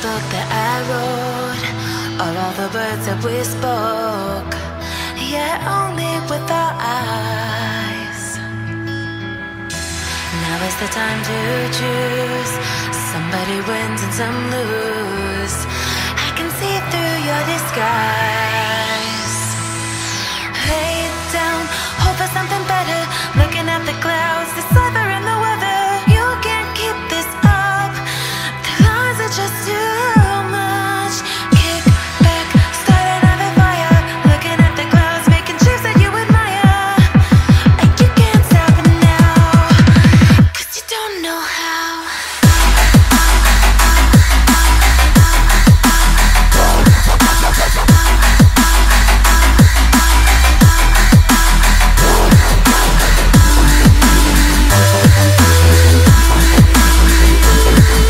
book that I wrote, all of the words that we spoke, yeah, only with our eyes. Now is the time to choose. Somebody wins and some lose. I can see through your disguise. Lay down, hope for something better. Looking at the clouds, deciphering the weather. You can't keep this up. The lies are just too much. Kick back, start another fire. Looking at the clouds, making shapes that you admire. And you can't stop it now, 'cause you don't know how.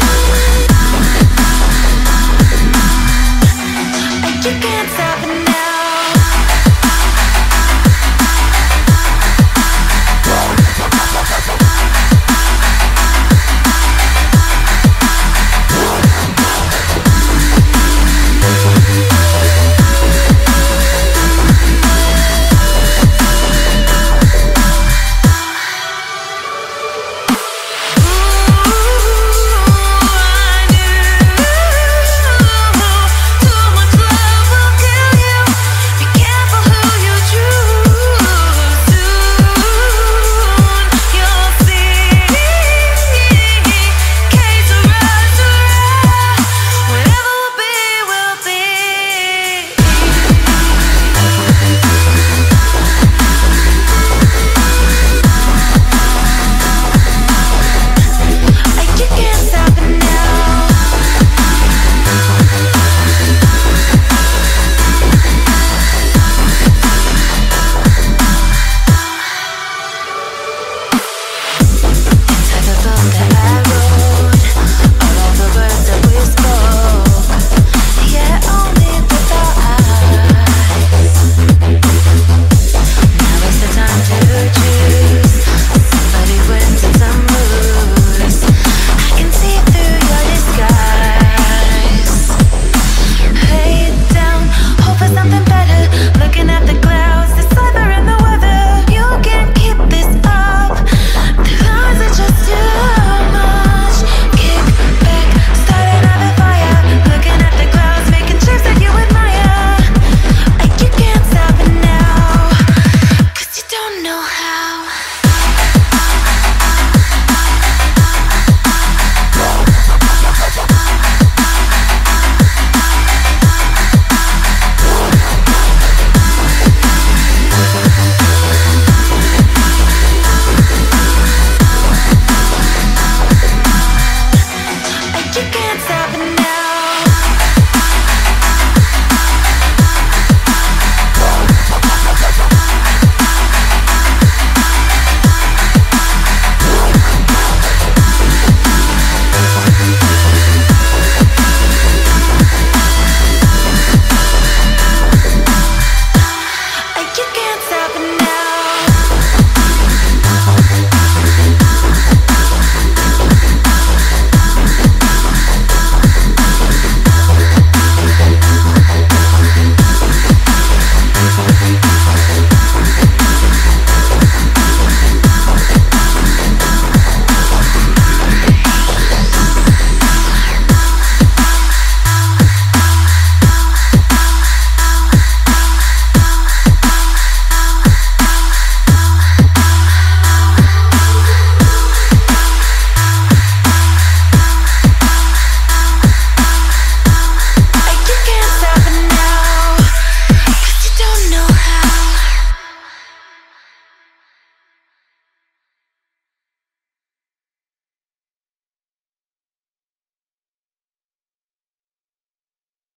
You can't stop it now.